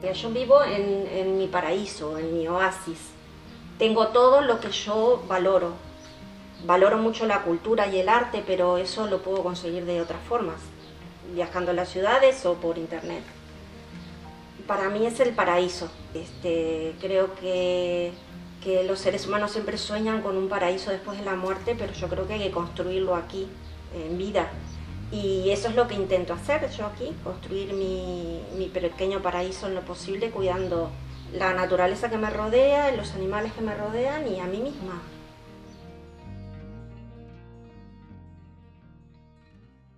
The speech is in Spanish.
Yo vivo en mi paraíso, en mi oasis. Tengo todo lo que yo valoro. Valoro mucho la cultura y el arte, pero eso lo puedo conseguir de otras formas, viajando a las ciudades o por internet. Para mí es el paraíso. Creo que los seres humanos siempre sueñan con un paraíso después de la muerte, pero yo creo que hay que construirlo aquí, en vida. Y eso es lo que intento hacer yo aquí, construir mi pequeño paraíso en lo posible, cuidando la naturaleza que me rodea, los animales que me rodean y a mí misma.